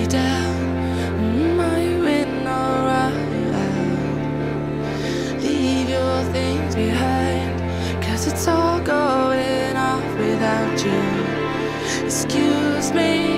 down. Are you in alright? Leave your things behind, 'cause it's all going off without you. Excuse me.